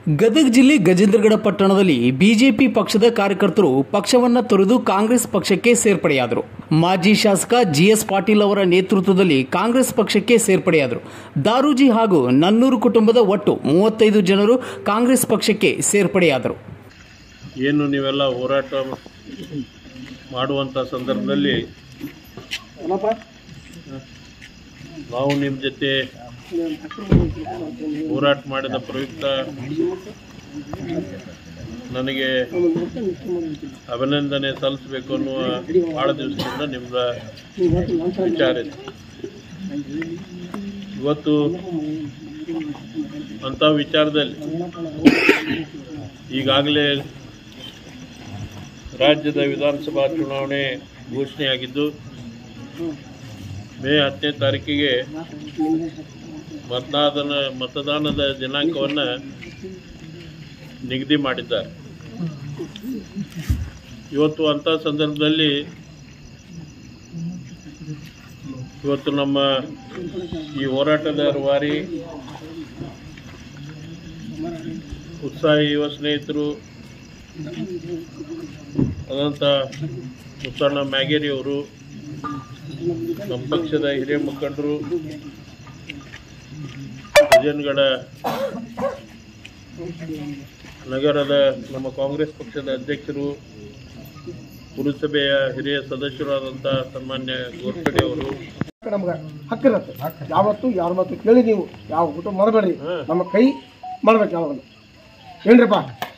ಗದಗ ಜಿಲ್ಲೆ ಗಜೇಂದ್ರಗಡ ಪಟ್ಟಣದಲ್ಲಿ ಬಿಜೆಪಿ ಪಕ್ಷದ ಕಾರ್ಯಕರ್ತರು ಪಕ್ಷವನ್ನು ತೊರೆದು ಕಾಂಗ್ರೆಸ್ ಪಕ್ಷಕ್ಕೆ ಸೇರ್ಪಡೆಯಾದರು. ಮಾಜಿ ಶಾಸಕ ಜಿಎಸ್ ಪಾಟೀಲ್ ಅವರ ನೇತೃತ್ವದಲ್ಲಿ ಕಾಂಗ್ರೆಸ್ ಪಕ್ಷಕ್ಕೆ ಸೇರ್ಪಡೆಯಾದರು. ದಾರೂಜಿ ಹಾಗೂ ನನ್ನೂರು ಕುಟುಂಬದ ಒಟ್ಟು 35 ಜನರು ಕಾಂಗ್ರೆಸ್ ಪಕ್ಷಕ್ಕೆ ಸೇರ್ಪಡೆಯಾದರು. ಏನು ನೀವೆಲ್ಲ ಹೋರಾಟ ಮಾಡುವಂಥ ಸಂದರ್ಭದಲ್ಲಿ ನಾವು ನಿಮ್ಮ ಜೊತೆ ಹೋರಾಟ ಮಾಡಿದ ಪ್ರಯುಕ್ತ ನನಗೆ ಅಭಿನಂದನೆ ಸಲ್ಲಿಸಬೇಕು ಅನ್ನುವ ಭಾಳ ದಿವಸದಿಂದ ನಿಮ್ದ ವಿಚಾರ ಇದೆ. ಇವತ್ತು ಅಂಥ ವಿಚಾರದಲ್ಲಿ ಈಗಾಗಲೇ ರಾಜ್ಯದ ವಿಧಾನಸಭಾ ಚುನಾವಣೆ ಘೋಷಣೆಯಾಗಿದ್ದು ಮೇ 10ನೇ ತಾರೀಕಿಗೆ ಮತದಾನದ ದಿನಾಂಕವನ್ನು ನಿಗದಿ ಮಾಡಿದ್ದಾರೆ. ಇವತ್ತು ಅಂಥ ಸಂದರ್ಭದಲ್ಲಿ ಇವತ್ತು ನಮ್ಮ ಈ ಹೋರಾಟದ ರೂವಾರಿ ಉತ್ಸಾಹಿ ಯುವ ಸ್ನೇಹಿತರು ಆದಂಥ ಮುತ್ತಣ್ಣ ಮ್ಯಾಗೇರಿ ಅವರು, ನಮ್ಮ ಪಕ್ಷದ ಹಿರಿಯ ಮುಖಂಡರು, ಗಜೇಂದ್ರಗಡ ನಗರದ ನಮ್ಮ ಕಾಂಗ್ರೆಸ್ ಪಕ್ಷದ ಅಧ್ಯಕ್ಷರು, ಪುರಸಭೆಯ ಹಿರಿಯ ಸದಸ್ಯರು ಆದಂಥ ಸನ್ಮಾನ್ಯ ಗೋರ್ಖಡೆ ಅವರು, ನಮ್ಗೆ ಹಕ್ಕಿರತ್ತೆ. ಯಾವತ್ತು ಯಾರ ಮಾತು ಕೇಳಿ ನೀವು ಯಾವ ಕುಟುಂಬ ಮಾಡಬೇಡ್ರಿ, ನಮ್ಮ ಕೈ ಮಾಡ್ಬೇಕು ಯಾವಾಗ ಏನ್ರಿಪ್ಪ.